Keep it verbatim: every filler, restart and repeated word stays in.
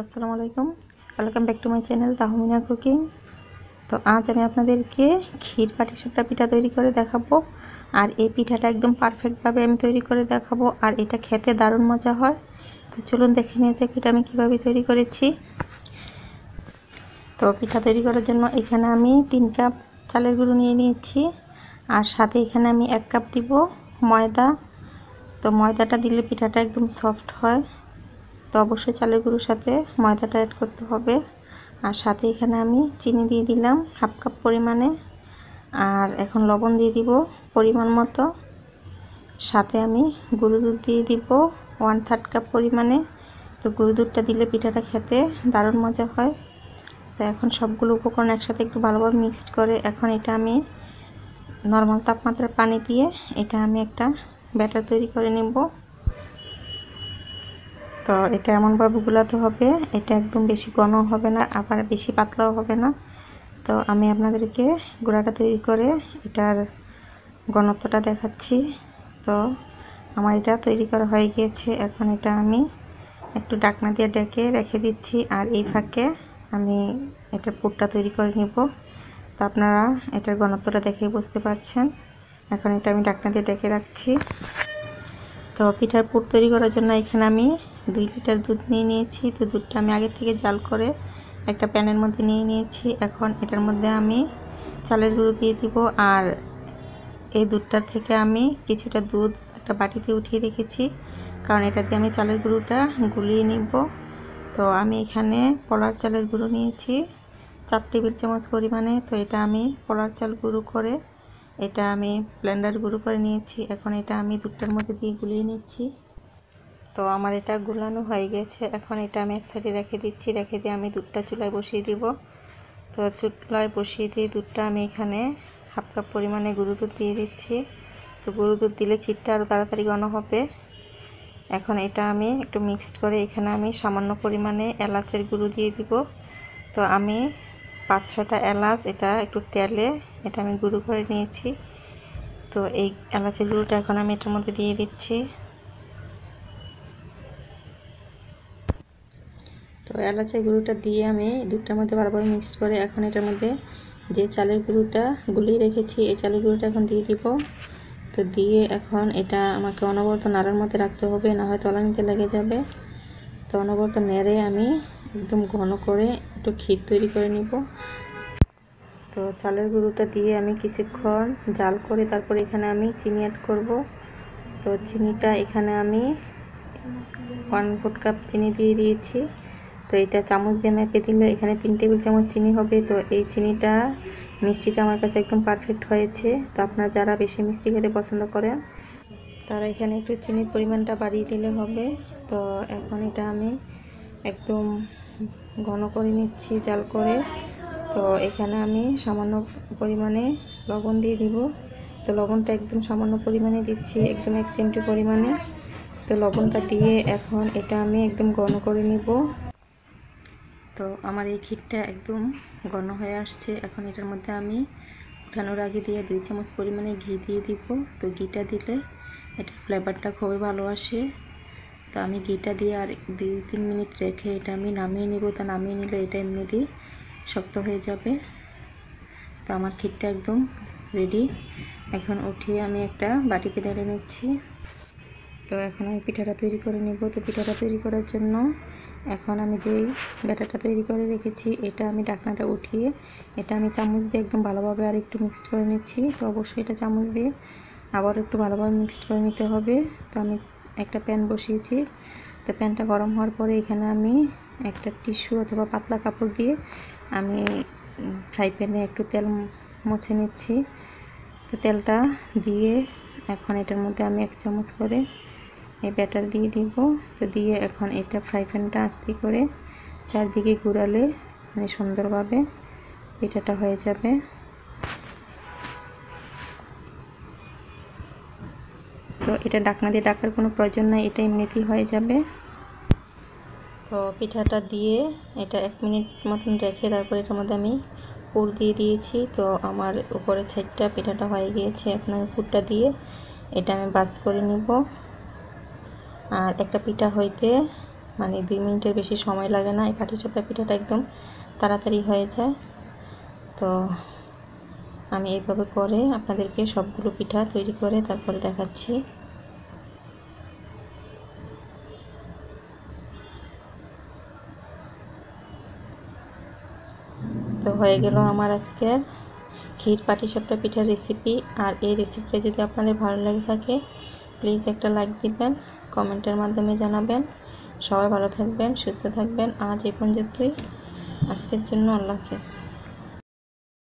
আসসালামু আলাইকুম, welcome back to my channel Tahmina cooking. তো আজ আমি আপনাদেরকে ক্ষীর পাটিসাপটা পিঠা তৈরি করে দেখাবো। আর এই পিঠাটা একদম পারফেক্টভাবে আমি তৈরি করে দেখাবো, আর এটা খেতে দারুণ মজা হয়। তো চলুন দেখে নিয়ে যাক এটা আমি কীভাবে তৈরি করেছি। তো পিঠা তৈরি করার জন্য এখানে আমি তিন কাপ চালের গুঁড়ো নিয়ে নিয়েছি, আর সাথে এখানে আমি এক কাপ দিব ময়দা। তো ময়দাটা দিলে পিঠাটা একদম সফট হয়, তো অবশ্যই চালের গুঁড়োর সাথে ময়দাটা অ্যাড করতে হবে। আর সাথে এখানে আমি চিনি দিয়ে দিলাম হাফ কাপ পরিমাণে, আর এখন লবণ দিয়ে দিব পরিমাণ মতো। সাথে আমি গুঁড়ো দুধ দিয়ে দিব ওয়ান থার্ড কাপ পরিমাণে। তো গুঁড়ো দুধটা দিলে পিঠাটা খেতে দারুণ মজা হয়। তো এখন সবগুলো উপকরণ একসাথে একটু ভালোভাবে মিক্সড করে এখন এটা আমি নর্মাল তাপমাত্রার পানি দিয়ে এটা আমি একটা ব্যাটার তৈরি করে নেব। তো এটা এমনভাবে গুলাতে হবে, এটা একদম বেশি ঘন হবে না, আবার বেশি পাতলাও হবে না। তো আমি আপনাদেরকে গুঁড়াটা তৈরি করে এটার ঘনত্বটা দেখাচ্ছি। তো আমার এটা তৈরি করা হয়ে গিয়েছে, এখন এটা আমি একটু ঢাকনা দিয়ে ঢেকে রেখে দিচ্ছি। আর এই ফাঁকে আমি এটার পুরটা তৈরি করে নিব। তো আপনারা এটার ঘনত্বটা দেখেই বুঝতে পারছেন। এখন এটা আমি ঢাকনা দিয়ে ঢেকে রাখছি। তো পিঠার পুর তৈরি করার জন্য এখানে আমি দুই লিটার দুধ নিয়ে নিয়েছি। তো দুধটা আমি আগে থেকে জাল করে একটা প্যানের মধ্যে নিয়ে নিয়েছি। এখন এটার মধ্যে আমি চালের গুঁড়ো দিয়ে দিব, আর এই দুধটার থেকে আমি কিছুটা দুধ একটা বাটিতে উঠিয়ে রেখেছি, কারণ এটা দিয়ে আমি চালের গুঁড়োটা গুলিয়ে নিব। তো আমি এখানে পোলার চালের গুঁড়ো নিয়েছি চার টেবিল চামচ পরিমাণে। তো এটা আমি পোলার চাল গুঁড়ো করে এটা আমি ব্লেন্ডার গুঁড়ো করে নিয়েছি। এখন এটা আমি দুধটার মধ্যে দিয়ে গুলিয়ে নিচ্ছি। তো আমার এটা গুলানো হয়ে গেছে, এখন এটা আমি এক সাইডে রেখে দিচ্ছি। রেখে দিয়ে আমি দুধটা চুলায় বসিয়ে দিব। তো চুলায় বসিয়ে দিয়ে দুধটা আমি এখানে হাফ কাপ পরিমাণে গুঁড়ো দুধ দিয়ে দিচ্ছি। তো গুঁড়ো দুধ দিলে ক্ষীরটা আরও তাড়াতাড়ি ঘন হবে। এখন এটা আমি একটু মিক্সড করে এখানে আমি সামান্য পরিমাণে এলাচের গুঁড়ো দিয়ে দিব। তো আমি পাঁচ ছয়টা এলাচ এটা একটু তেলে এটা আমি গুঁড়ো করে নিয়েছি। তো এই এলাচের গুঁড়োটা এখন আমি এটার মধ্যে দিয়ে দিচ্ছি। তো এলাচের গুঁড়োটা দিয়ে আমি দুধটার মধ্যে বারবার মিক্সড করে এখন এটার মধ্যে যে চালের গুঁড়োটা গুলিয়ে রেখেছি এই চালের গুঁড়োটা এখন দিয়ে দিব। তো দিয়ে এখন এটা আমাকে অনবরত নাড়ার মধ্যে রাখতে হবে, না হয় তলানিতে লেগে যাবে। তো অনবরত নেড়ে আমি একদম ঘন করে একটু ক্ষীর তৈরি করে নিব। তো চালের গুঁড়োটা দিয়ে আমি কিছুক্ষণ জাল করে তারপরে এখানে আমি চিনি অ্যাড করব। তো চিনিটা এখানে আমি ওয়ান ফোর্থ কাপ চিনি দিয়ে দিয়েছি। তো এটা চামচ দিয়ে মেপে দিলে এখানে তিন টেবিল চামচ চিনি হবে। তো এই চিনিটা মিষ্টিটা আমার কাছে একদম পারফেক্ট হয়েছে। তো আপনারা যারা বেশি মিষ্টি খেতে পছন্দ করেন তারা এখানে একটু চিনির পরিমাণটা বাড়িয়ে দিলে হবে। তো এখন এটা আমি একদম ঘন করে নিচ্ছি জাল করে। তো এখানে আমি সামান্য পরিমাণে লবণ দিয়ে দিব। তো লবণটা একদম সামান্য পরিমাণে দিচ্ছি, একদম এক চিমটি পরিমাণে। তো লবণটা দিয়ে এখন এটা আমি একদম ঘন করে নিব। তো আমার এই ক্ষীরটা একদম ঘন হয়ে আসছে। এখন এটার মধ্যে আমি উঠানোর আগে দিয়ে দুই চামচ পরিমাণে ঘি দিয়ে দিব। তো ঘিটা দিলে এটার ফ্লেভারটা খুবই ভালো আসে। তো আমি ঘিটা দিয়ে আর দুই তিন মিনিট রেখে এটা আমি নামিয়ে নিব। তা নামিয়ে নিলে এটা এমনি দিয়ে শক্ত হয়ে যাবে। তো আমার ক্ষীরটা একদম রেডি। এখন উঠিয়ে আমি একটা বাটিতে ঢেলে নিচ্ছি। তো এখন আমি পিঠাটা তৈরি করে নেব। তো পিঠাটা তৈরি করার জন্য এখন আমি যেই ব্যাটারটা তৈরি করে রেখেছি এটা আমি ঢাকনাটা উঠিয়ে এটা আমি চামচ দিয়ে একদম ভালোভাবে আর একটু মিক্সড করে নিচ্ছি। তো অবশ্যই এটা চামচ দিয়ে আবার একটু ভালোভাবে মিক্সড করে নিতে হবে। তো আমি একটা প্যান বসিয়েছি। তো প্যানটা গরম হওয়ার পরে এখানে আমি একটা টিস্যু অথবা পাতলা কাপড় দিয়ে আমি ফ্রাই প্যানে একটু তেল মুছে নিচ্ছি। তো তেলটা দিয়ে এখন এটার মধ্যে আমি এক চামচ করে এই ব্যাটার দিয়ে দিব। তো দিয়ে এখন এটা ফ্রাই প্যানটা আস্তে করে চারদিকে ঘুরালে মানে সুন্দরভাবে পিঠাটা হয়ে যাবে। তো এটা ঢাকনা দিয়ে ঢাকার কোনো প্রয়োজন নাই, এটা এমনিতেই হয়ে যাবে। তো পিঠাটা দিয়ে এটা এক মিনিট মতন রেখে তারপর এটার মধ্যে আমি পুর দিয়ে দিয়েছি। তো আমার উপরের সাইডটা পিঠাটা হয়ে গিয়েছে। এখন আমি পুরটা দিয়ে এটা আমি বাস করে নিব। আর একটা পিঠা হইতে মানে দুই মিনিটের বেশি সময় লাগে না। এই পাটিসাপটা পিঠাটা একদম তাড়াতাড়ি হয়ে যায়। তো আমি এইভাবে করে আপনাদেরকে সবগুলো পিঠা তৈরি করে তারপরে দেখাচ্ছি। তো হয়ে গেল আমার আজকের ক্ষীর পাটিসাপটা পিঠার রেসিপি। আর এই রেসিপিটা যদি আপনাদের ভালো লাগে থাকে প্লিজ একটা লাইক দিবেন, কমেন্টের মাধ্যমে জানাবেন। সবাই ভালো থাকবেন, সুস্থ থাকবেন। আজ এই পর্যন্তই, আজকের জন্য আল্লাহ হাফেজ।